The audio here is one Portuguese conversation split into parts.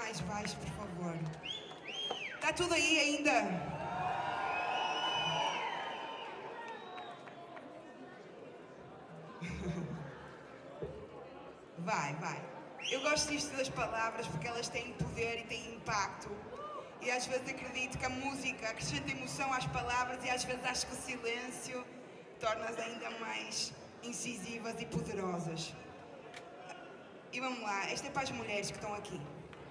mais baixo, por favor. Está tudo aí ainda? Vai. Eu gosto disto das palavras porque elas têm poder e têm impacto. E às vezes acredito que a música acrescenta emoção às palavras e às vezes acho que o silêncio torna-as ainda mais incisivas e poderosas. E vamos lá, esta é para as mulheres que estão aqui.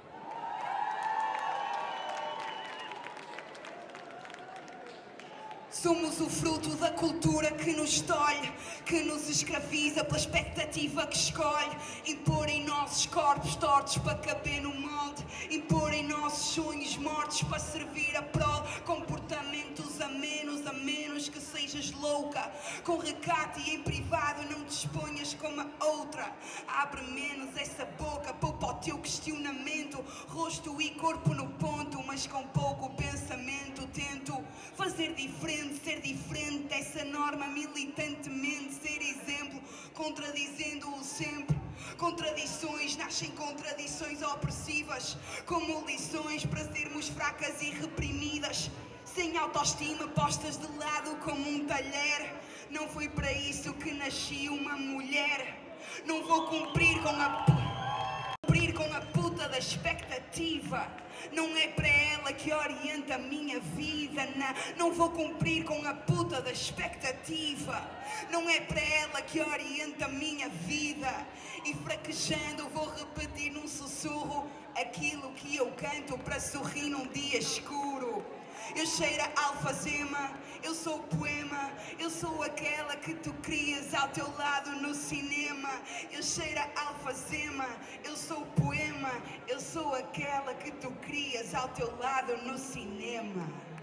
Somos o fruto da cultura que nos tolhe, que nos escraviza pela expectativa que escolhe. Impor em nossos corpos tortos para caber no molde, impor em nossos sonhos mortos para servir a prol. Comportamentos a menos que sejas louca. Com recato e em privado não te exponhas como a outra. Abre menos essa boca, poupa o teu questionamento. Rosto e corpo no ponto, mas com pouco pensamento. Tento fazer diferente, ser diferente dessa norma militantemente, ser exemplo, contradizendo-o sempre. Contradições nascem contradições opressivas, como lições para sermos fracas e reprimidas, sem autoestima, postas de lado como um talher. Não foi para isso que nasci uma mulher. Não vou cumprir com a puta da expectativa. Não é para ela que orienta a minha vida. Não vou cumprir com a puta da expectativa. Não é para ela que orienta a minha vida. E fraquejando vou repetir num sussurro aquilo que eu canto para sorrir num dia escuro. Eu cheiro a alfazema, eu sou o poema, eu sou aquela que tu crias ao teu lado no cinema. Eu cheiro a alfazema, eu sou o poema, eu sou aquela que tu crias ao teu lado no cinema.